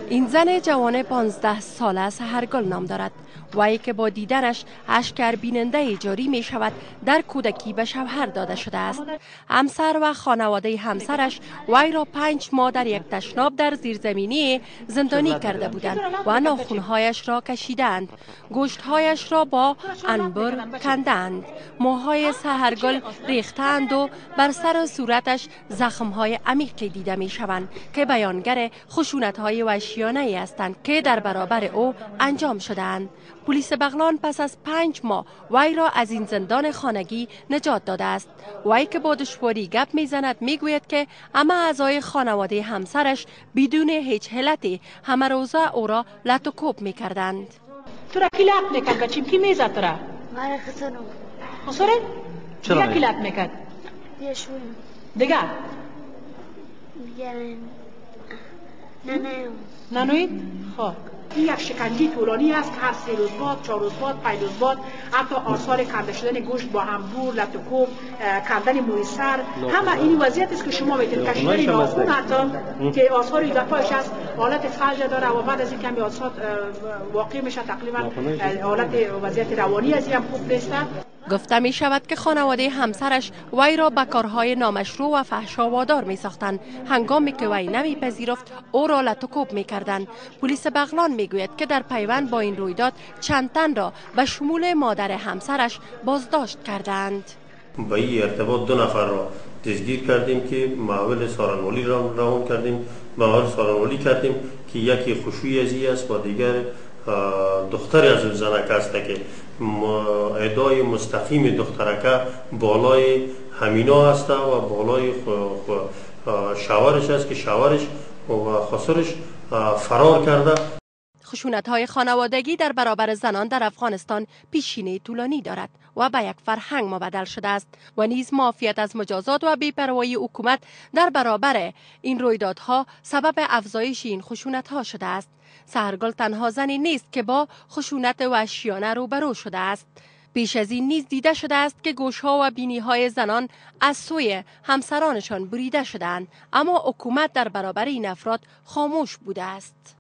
این زن جوان 15 ساله سحرگل نام دارد. وی که با دیدنش اشکر بیننده جاری می شود در کودکی به شوهر داده شده است. همسر و خانواده همسرش وی را 5 ماه در یک تشناب در زیرزمینی زندانی کرده بودند و ناخن‌هایش را کشیدند. گوشتهایش را با انبر کندند. موهای سحرگل ریختند و بر سر و صورتش زخم‌های عمیقی دیده می شوند که بیانگر خشونت‌های وحشیانه‌ای هستند که در برابر او انجام شده‌اند. پلیس بغلان پس از 5 ماه وی را از این زندان خانگی نجات داده است. وی که با دشواری گپ میزند میگوید که همه اعضای خانواده همسرش بدون هیچ علتی همه روزه او را لط و کوب میکردند. تو را کی لط میکرد بچیم؟ کی میزد تو را؟ مرا خسنو. خسره؟ چرا کی لط میکرد؟ یشون. دیگه؟ دیگه نه. نانوید؟ خب این یک شکنجه طولانی است که هر 3 روز بعد، 4 روز بعد، 5 روز بعد حتی آثار کنده شدن گوشت با انبور، لط و کوب، کندن موی سر، همه این وضعیت است که شما میتونید کشیدن ناخن حتی که آثار ایدپایش است حالت فلج داره و بعد از این کمی آثار واقع میشه تقریبا حالت وضعیت روانی از این هم خوب نیست. گفته می شود که خانواده همسرش وی را به کارهای نامشروع و فحشا وادار می ساختند. هنگامی که وی نمی پذیرفت او را لط و کوب می کردند. پلیس بغلان می گوید که در پیوند با این رویداد چند تن را به شمول مادر همسرش بازداشت کردند. با این ارتباط 2 نفر را دستگیر کردیم که محول سارنوالی را روان کردیم، محول سارنوالی کردیم که یکی خشوی ازی است و دیگر دختری از زنک است که ادعای مستقیم دخترکه بالای همینا است و بالای شوهرش است که شوهرش و خسرش فرار کرده. خشونت‌های خانوادگی در برابر زنان در افغانستان پیشینه طولانی دارد و به یک فرهنگ مبدل شده است و نیز معافیت از مجازات و بی‌پروایی حکومت در برابر این رویدادها سبب افزایش این خشونت‌ها شده است. سحرگل تنها زنی نیست که با خشونت وحشیانه روبرو شده است. پیش از این نیز دیده شده است که گوشها و بینی‌های زنان از سوی همسرانشان بریده شدند، اما حکومت در برابر این افراد خاموش بوده است.